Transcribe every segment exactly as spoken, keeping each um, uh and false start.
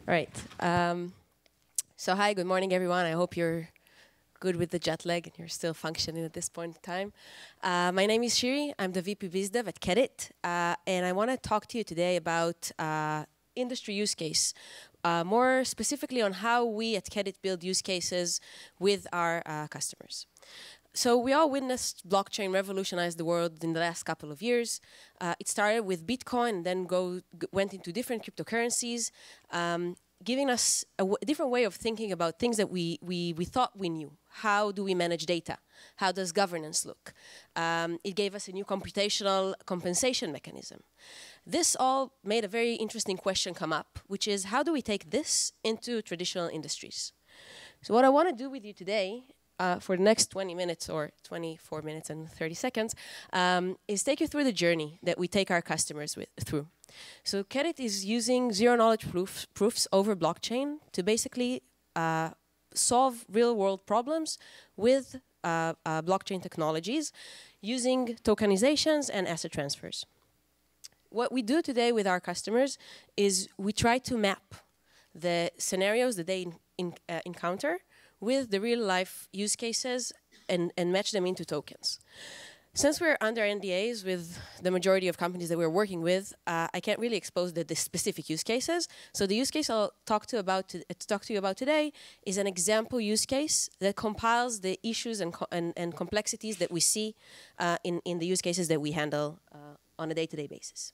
All right. Um, so hi, good morning, everyone. I hope you're good with the jet lag and you're still functioning at this point in time. Uh, my name is Shiri. I'm the V P BizDev at Kedit, uh, and I want to talk to you today about uh, industry use case, uh, more specifically on how we at Kedit build use cases with our uh, customers. So we all witnessed blockchain revolutionize the world in the last couple of years. Uh, it started with Bitcoin and then go, went into different cryptocurrencies, um, giving us a w different way of thinking about things that we, we, we thought we knew. How do we manage data? How does governance look? Um, it gave us a new computational compensation mechanism. This all made a very interesting question come up, which is how do we take this into traditional industries? So what I want to do with you today Uh, for the next twenty minutes or twenty-four minutes and thirty seconds um, is take you through the journey that we take our customers with, through. So Kedit is using zero-knowledge proof, proofs over blockchain to basically uh, solve real-world problems with uh, uh, blockchain technologies using tokenizations and asset transfers. What we do today with our customers is we try to map the scenarios that they in, in, uh, encounter with the real-life use cases and, and match them into tokens. Since we're under N D As with the majority of companies that we're working with, uh, I can't really expose the, the specific use cases. So the use case I'll talk to, about to, uh, talk to you about today is an example use case that compiles the issues and, co and, and complexities that we see uh, in, in the use cases that we handle uh, on a day-to-day basis.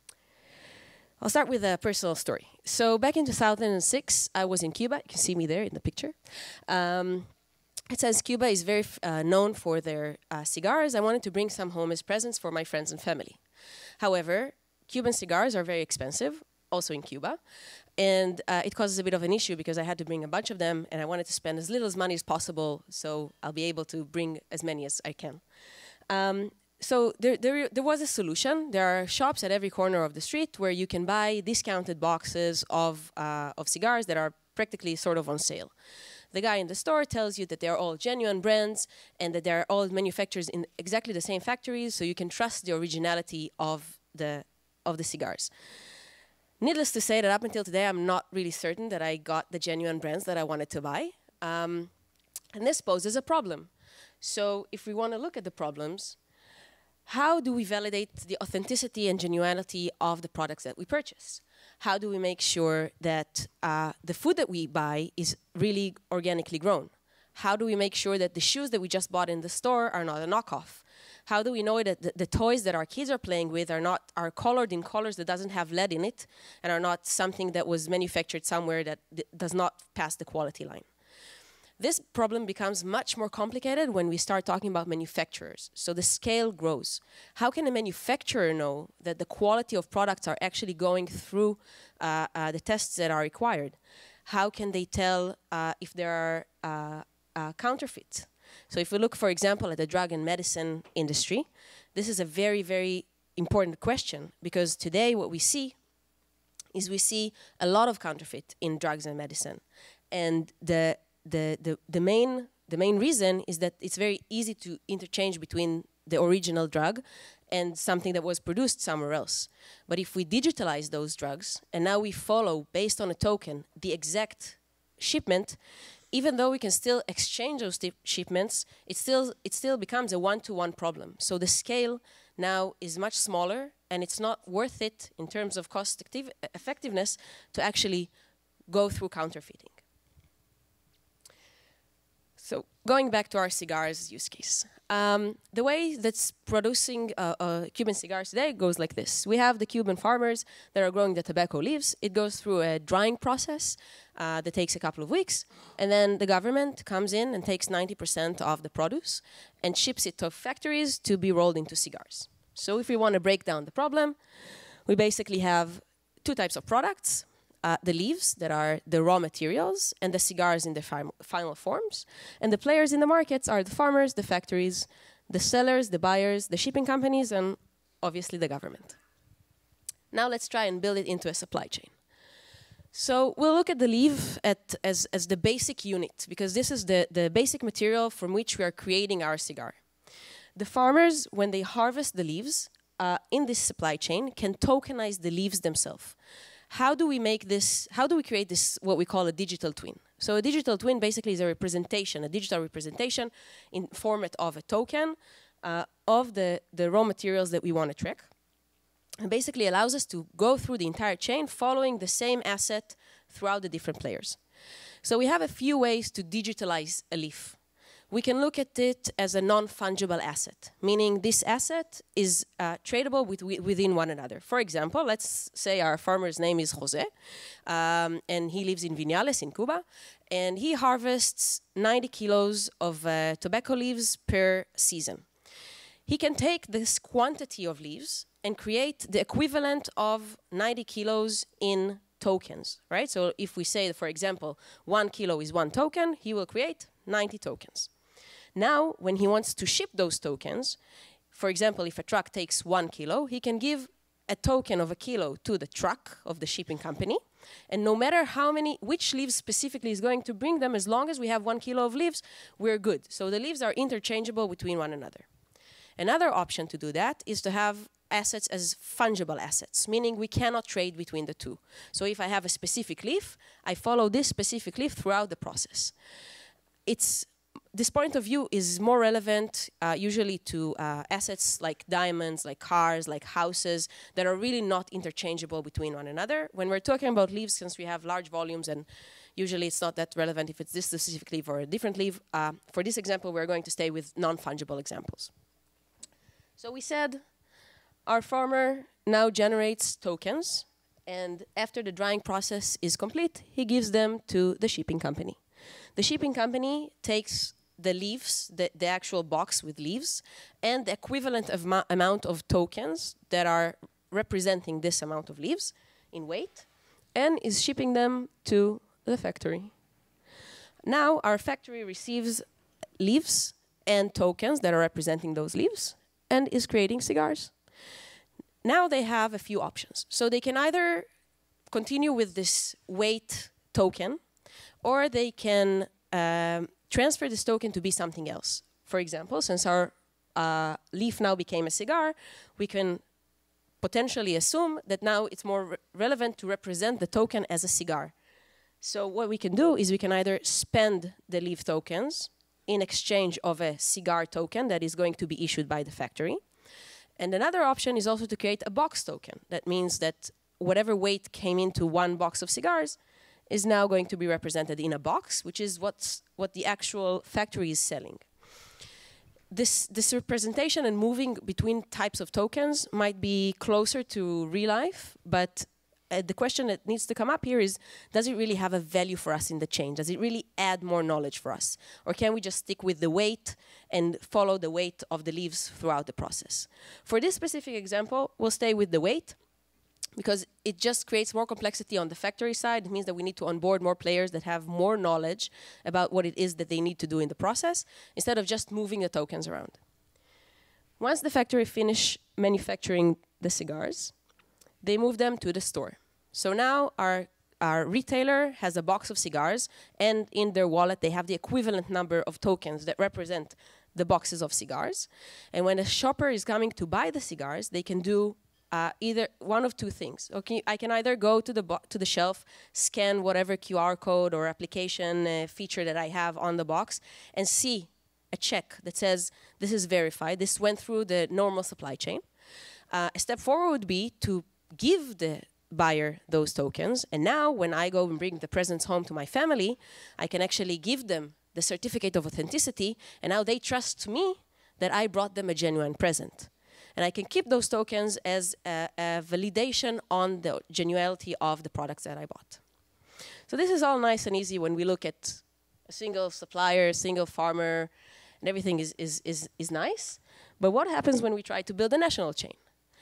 I'll start with a personal story. So back in two thousand six, I was in Cuba. You can see me there in the picture. Um, it says Cuba is very uh, known for their uh, cigars. I wanted to bring some home as presents for my friends and family. However, Cuban cigars are very expensive, also in Cuba. And uh, it causes a bit of an issue because I had to bring a bunch of them and I wanted to spend as little as money as possible so I'll be able to bring as many as I can. Um, So there, there, there was a solution. There are shops at every corner of the street where you can buy discounted boxes of, uh, of cigars that are practically sort of on sale. The guy in the store tells you that they're all genuine brands and that they're all manufactured in exactly the same factories, so you can trust the originality of the, of the cigars. Needless to say that up until today, I'm not really certain that I got the genuine brands that I wanted to buy. Um, and this poses a problem. So if we want to look at the problems, how do we validate the authenticity and genuinity of the products that we purchase? How do we make sure that uh, the food that we buy is really organically grown? How do we make sure that the shoes that we just bought in the store are not a knockoff? How do we know that the, the toys that our kids are playing with are not are colored in colors that doesn't have lead in it and are not something that was manufactured somewhere that does not pass the quality line? This problem becomes much more complicated when we start talking about manufacturers. So the scale grows. How can a manufacturer know that the quality of products are actually going through uh, uh, the tests that are required? How can they tell uh, if there are uh, uh, counterfeits? So if we look, for example, at the drug and medicine industry, this is a very, very important question because today what we see is we see a lot of counterfeit in drugs and medicine. And the The, the, the, main, the main reason is that it's very easy to interchange between the original drug and something that was produced somewhere else. But if we digitalize those drugs, and now we follow, based on a token, the exact shipment, even though we can still exchange those shipments, it still, it still becomes a one-to-one problem. So the scale now is much smaller, and it's not worth it in terms of cost effectiveness to actually go through counterfeiting. So going back to our cigars use case, um, the way that's producing uh, uh, Cuban cigars today goes like this. We have the Cuban farmers that are growing the tobacco leaves. It goes through a drying process uh, that takes a couple of weeks. And then the government comes in and takes ninety percent of the produce and ships it to factories to be rolled into cigars. So if we want to break down the problem, we basically have two types of products. Uh, the leaves that are the raw materials and the cigars in their final forms. And the players in the markets are the farmers, the factories, the sellers, the buyers, the shipping companies, and obviously the government. Now let's try and build it into a supply chain. So we'll look at the leaf at, as, as the basic unit, because this is the, the basic material from which we are creating our cigar. The farmers, when they harvest the leaves uh, in this supply chain, can tokenize the leaves themselves. how do we make this, how do we create this, what we call a digital twin? So a digital twin basically is a representation, a digital representation in format of a token uh, of the, the raw materials that we want to track. And basically allows us to go through the entire chain following the same asset throughout the different players. So we have a few ways to digitalize a leaf. We can look at it as a non-fungible asset, meaning this asset is uh, tradable with, within one another. For example, let's say our farmer's name is Jose, um, and he lives in Vinales in Cuba, and he harvests ninety kilos of uh, tobacco leaves per season. He can take this quantity of leaves and create the equivalent of ninety kilos in tokens, right? So if we say, for example, one kilo is one token, he will create ninety tokens. Now, when he wants to ship those tokens, for example, if a truck takes one kilo, he can give a token of a kilo to the truck of the shipping company. And no matter how many, which leaves specifically is going to bring them, as long as we have one kilo of leaves, we're good. So the leaves are interchangeable between one another. Another option to do that is to have assets as fungible assets, meaning we cannot trade between the two. So if I have a specific leaf, I follow this specific leaf throughout the process. It's This point of view is more relevant uh, usually to uh, assets like diamonds, like cars, like houses that are really not interchangeable between one another. When we're talking about leaves, since we have large volumes and usually it's not that relevant if it's this specific leaf or a different leaf, uh, for this example, we're going to stay with non-fungible examples. So we said our farmer now generates tokens, and after the drying process is complete, he gives them to the shipping company. The shipping company takes the leaves, the, the actual box with leaves, and the equivalent of amount of tokens that are representing this amount of leaves in weight, and is shipping them to the factory. Now our factory receives leaves and tokens that are representing those leaves, and is creating cigars. Now they have a few options. So they can either continue with this weight token, or they can um, transfer this token to be something else. For example, since our uh, leaf now became a cigar, we can potentially assume that now it's more re relevant to represent the token as a cigar. So what we can do is we can either spend the leaf tokens in exchange of a cigar token that is going to be issued by the factory. And another option is also to create a box token. That means that whatever weight came into one box of cigars is now going to be represented in a box, which is what's, what the actual factory is selling. This, this representation and moving between types of tokens might be closer to real life, but uh, the question that needs to come up here is, does it really have a value for us in the chain? Does it really add more knowledge for us? Or can we just stick with the weight and follow the weight of the leaves throughout the process? For this specific example, we'll stay with the weight, because it just creates more complexity on the factory side. It means that we need to onboard more players that have more knowledge about what it is that they need to do in the process, instead of just moving the tokens around. Once the factory finish manufacturing the cigars, they move them to the store. So now our, our retailer has a box of cigars, and in their wallet they have the equivalent number of tokens that represent the boxes of cigars. And when a shopper is coming to buy the cigars, they can do Uh, either one of two things. Okay, I can either go to the to the shelf, scan whatever Q R code or application uh, feature that I have on the box, and see a check that says this is verified. This went through the normal supply chain. Uh, a step forward would be to give the buyer those tokens, and now when I go and bring the presents home to my family, I can actually give them the certificate of authenticity, and now they trust me that I brought them a genuine present. And I can keep those tokens as a, a validation on the genuality of the products that I bought. So this is all nice and easy when we look at a single supplier, a single farmer, and everything is, is, is, is nice. But what happens when we try to build a national chain?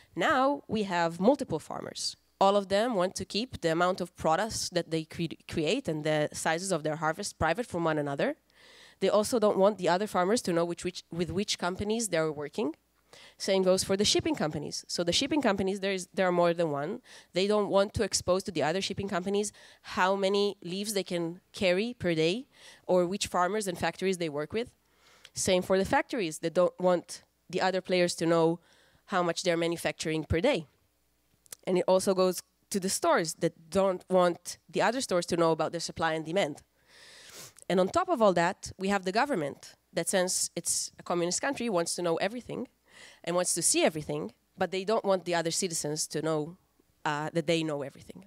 Now we have multiple farmers. All of them want to keep the amount of products that they cre create and the sizes of their harvest private from one another. They also don't want the other farmers to know which, which, with which companies they're working. Same goes for the shipping companies. So the shipping companies, there, is, there are more than one. They don't want to expose to the other shipping companies how many leaves they can carry per day or which farmers and factories they work with. Same for the factories. They don't want the other players to know how much they're manufacturing per day. And it also goes to the stores that don't want the other stores to know about their supply and demand. And on top of all that, we have the government that, since it's a communist country, wants to know everything and wants to see everything, but they don't want the other citizens to know uh, that they know everything.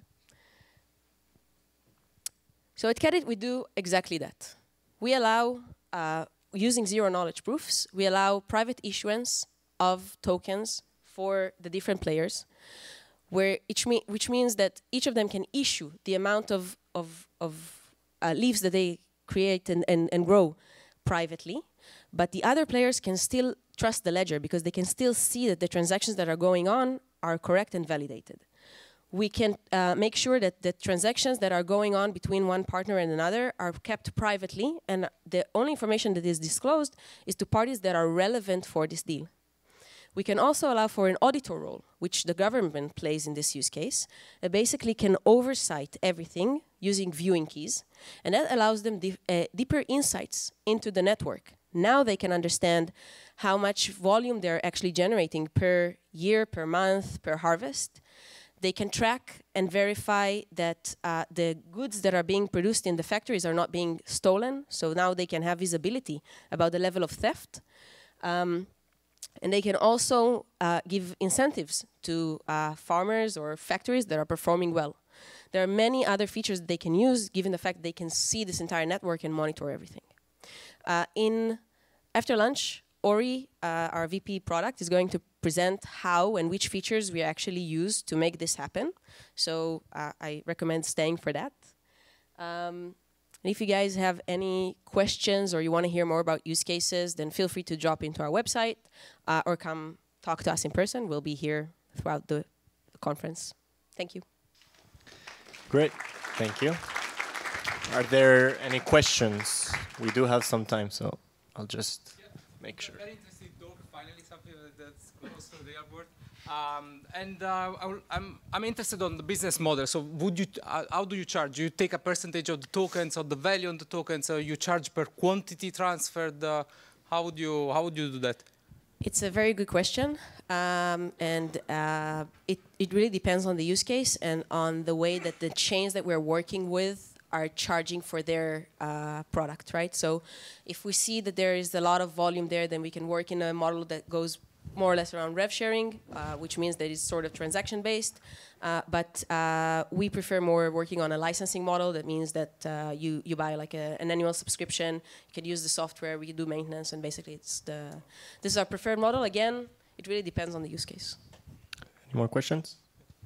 So at Kedit, we do exactly that. We allow, uh, using zero-knowledge proofs, we allow private issuance of tokens for the different players, where each me which means that each of them can issue the amount of, of, of uh, leaves that they create and, and, and grow privately, but the other players can still trust the ledger because they can still see that the transactions that are going on are correct and validated. We can uh, make sure that the transactions that are going on between one partner and another are kept privately, and the only information that is disclosed is to parties that are relevant for this deal. We can also allow for an auditor role, which the government plays in this use case. It basically can oversight everything using viewing keys, and that allows them uh, deeper insights into the network. Now they can understand how much volume they're actually generating per year, per month, per harvest. They can track and verify that uh, the goods that are being produced in the factories are not being stolen, so now they can have visibility about the level of theft. Um, And they can also uh, give incentives to uh, farmers or factories that are performing well. There are many other features that they can use, given the fact they can see this entire network and monitor everything. Uh, in after lunch, Ori, uh, our V P product, is going to present how and which features we actually use to make this happen. So uh, I recommend staying for that. Um, And if you guys have any questions or you want to hear more about use cases, then feel free to drop into our website uh, or come talk to us in person. We'll be here throughout the, the conference. Thank you. Great. Thank you. Are there any questions? We do have some time, so I'll just yeah. make sure. Very interesting talk. Finally, something that's close to the airport. Um, and uh, I will, I'm, I'm interested on the business model. So would you, uh, how do you charge? Do you take a percentage of the tokens, of the value on the tokens, or you charge per quantity transferred? Uh, how would you, how would you do that? It's a very good question. Um, and uh, it, it really depends on the use case and on the way that the chains that we're working with are charging for their uh, product, right? So if we see that there is a lot of volume there, then we can work in a model that goes more or less around rev sharing, uh, which means that it's sort of transaction based. Uh, but uh, we prefer more working on a licensing model. That means that uh, you, you buy like a, an annual subscription, you can use the software, we can do maintenance, and basically it's the, this is our preferred model. Again, it really depends on the use case. Any more questions?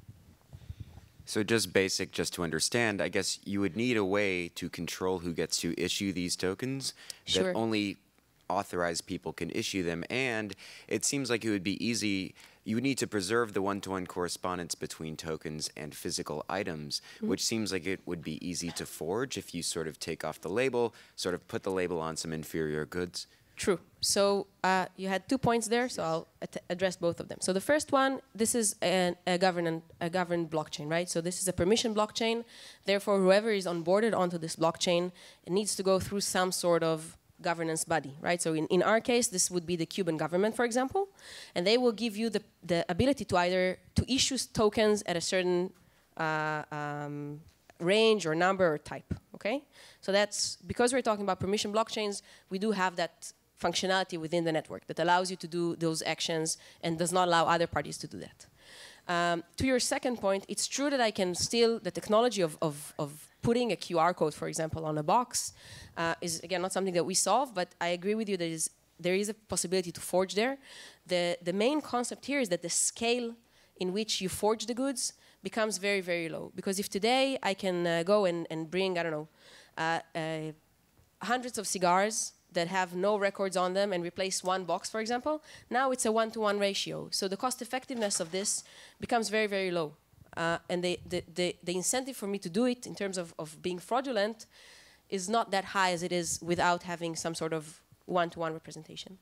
So just basic, just to understand, I guess you would need a way to control who gets to issue these tokens. Sure. That only authorized people can issue them, and it seems like it would be easy. You would need to preserve the one-to-one correspondence between tokens and physical items, mm-hmm. which seems like it would be easy to forge if you sort of take off the label, sort of put the label on some inferior goods. True. So uh, you had two points there, so I'll address both of them. So the first one, this is an, a, governed, a governed blockchain, right? So this is a permission blockchain. Therefore, whoever is onboarded onto this blockchain, it needs to go through some sort of governance body, right? So in, in our case, this would be the Cuban government, for example, and they will give you the, the ability to either to issue tokens at a certain uh, um, range or number or type, okay? So that's, because we're talking about permission blockchains, we do have that functionality within the network that allows you to do those actions and does not allow other parties to do that. Um, to your second point, it's true that I can still, the technology of, of, of putting a Q R code, for example, on a box uh, is, again, not something that we solve, but I agree with you that is, there is a possibility to forge there. The, the main concept here is that the scale in which you forge the goods becomes very, very low. Because if today I can uh, go and, and bring, I don't know, uh, uh, hundreds of cigars that have no records on them and replace one box, for example, now it's a one-to-one ratio. So the cost effectiveness of this becomes very, very low. Uh, and the, the, the, the incentive for me to do it in terms of, of being fraudulent is not that high as it is without having some sort of one-to-one representation.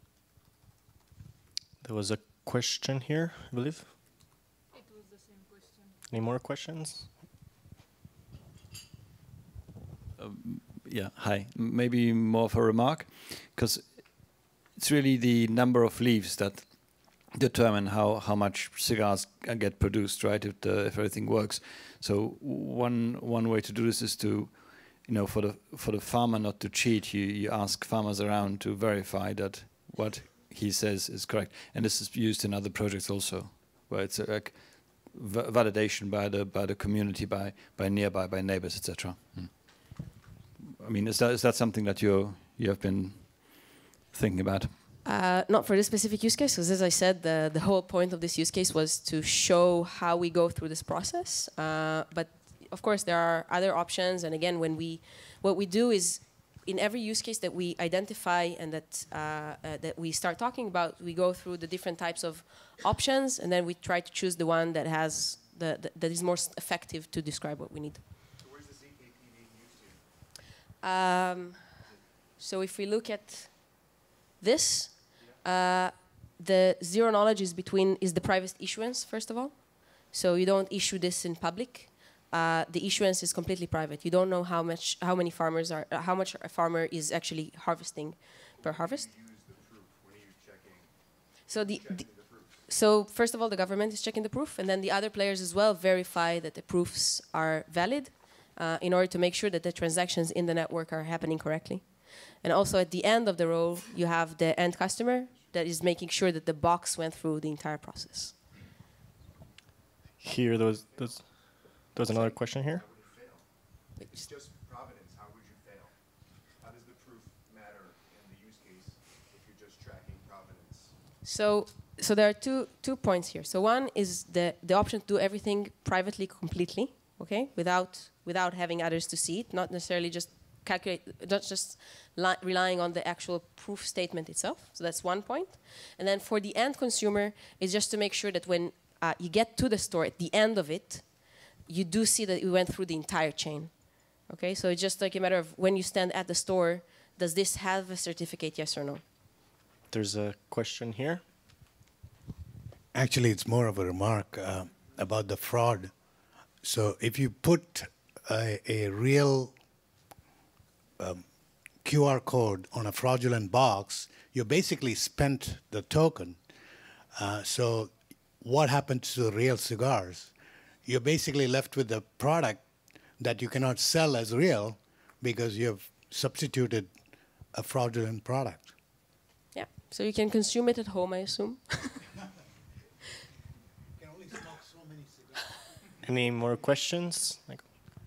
There was a question here, I believe. It was the same question. Any more questions? Um, yeah, hi. Maybe more of a remark, because it's really the number of leaves that determine how, how much cigars get produced, right? If, the, if everything works. So one one way to do this is to, you know, for the for the farmer not to cheat, you, you ask farmers around to verify that what he says is correct. And this is used in other projects also, where it's a, like v validation by the by the community, by by nearby, by neighbors, et cetera. Hmm. I mean, is that is that something that you you have been thinking about? Uh, not for this specific use case, because as I said, the, the whole point of this use case was to show how we go through this process. Uh, but of course, there are other options. And again, when we, what we do is, in every use case that we identify and that uh, uh, that we start talking about, we go through the different types of options, and then we try to choose the one that has the, the that is most effective to describe what we need. So where's the Z K P being used to? Um, so if we look at this. Uh, the zero knowledge is between is the private issuance, first of all. So you don't issue this in public. Uh, the issuance is completely private. You don't know how much, how many farmers are, uh, how much a farmer is actually harvesting per harvest. You use the proof when you're checking, So the, checking the the proofs. so first of all, the government is checking the proof, and then the other players as well verify that the proofs are valid, uh, in order to make sure that the transactions in the network are happening correctly. And also at the end of the row, you have the end customer that is making sure that the box went through the entire process. Here, there was, there was, there was another question here. How would it fail? It's just provenance. How would you fail? How does the proof matter in the use case if you're just tracking provenance? So, so there are two two points here. So one is the the option to do everything privately, completely, okay, without without having others to see it, not necessarily just calculate, not just relying on the actual proof statement itself. So that's one point. And then for the end consumer, it's just to make sure that when uh, you get to the store, at the end of it, you do see that you went through the entire chain. Okay, so it's just like a matter of when you stand at the store, does this have a certificate, yes or no? There's a question here. Actually, it's more of a remark uh, about the fraud. So if you put a, a real um, Q R code on a fraudulent box, you basically spent the token. Uh, so what happens to the real cigars? You're basically left with a product that you cannot sell as real because you have substituted a fraudulent product. Yeah, so you can consume it at home, I assume. You can only smoke so many cigars. Any more questions? Like,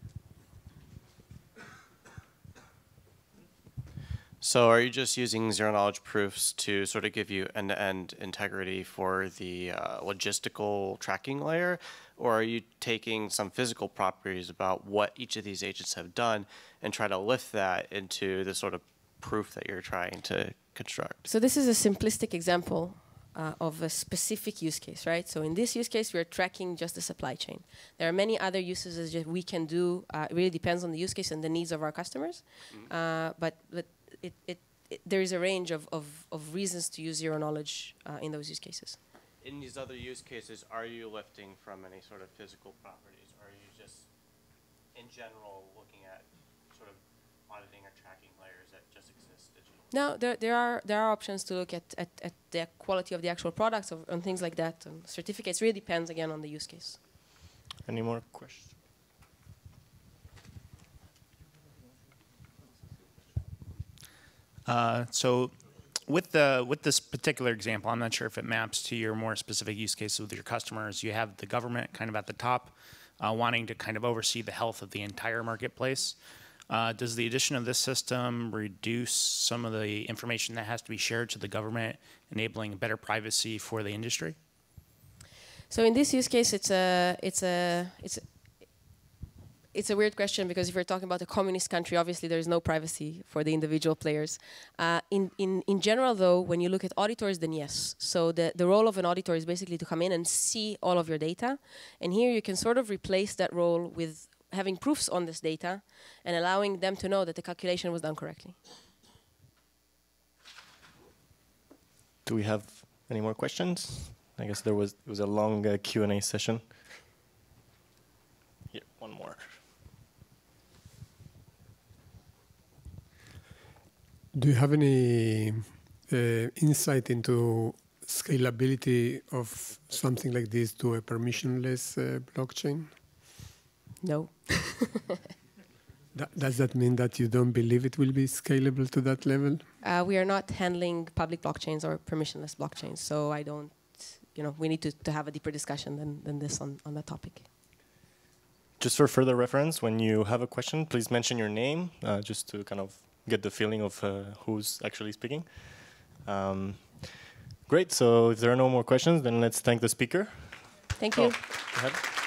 so are you just using zero-knowledge proofs to sort of give you end-to-end integrity for the uh, logistical tracking layer, or are you taking some physical properties about what each of these agents have done and try to lift that into the sort of proof that you're trying to construct? So this is a simplistic example uh, of a specific use case, right? So in this use case, we are tracking just the supply chain. There are many other uses that we can do. Uh, it really depends on the use case and the needs of our customers. Mm-hmm. uh, but, but It, it, it, there is a range of, of, of reasons to use zero knowledge uh, in those use cases. In these other use cases, are you lifting from any sort of physical properties, or are you just, in general, looking at sort of auditing or tracking layers that just exist digitally? No, there, there, are, there are options to look at, at, at the quality of the actual products or, and things like that. And certificates really depends, again, on the use case. Any more questions? Uh, so with the with this particular example, I'm not sure if it maps to your more specific use case with your customers. You have the government kind of at the top uh, wanting to kind of oversee the health of the entire marketplace. Uh, does the addition of this system reduce some of the information that has to be shared to the government, enabling better privacy for the industry? So in this use case, it's a it's a it's a, It's a weird question because if you're talking about a communist country, obviously there is no privacy for the individual players. Uh, in, in, in general, though, when you look at auditors, then yes. So the, the role of an auditor is basically to come in and see all of your data. And here you can sort of replace that role with having proofs on this data and allowing them to know that the calculation was done correctly. Do we have any more questions? I guess there was, it was a long uh, Q and A session. Here, one more. Do you have any uh, insight into scalability of something like this to a permissionless uh, blockchain? No. Th- does that mean that you don't believe it will be scalable to that level? Uh, we are not handling public blockchains or permissionless blockchains, so I don't, you know, we need to, to have a deeper discussion than, than this on, on that topic. Just for further reference, when you have a question, please mention your name, uh, just to kind of get the feeling of uh, who's actually speaking. Um, great, so if there are no more questions, then let's thank the speaker. Thank you. Oh, go ahead.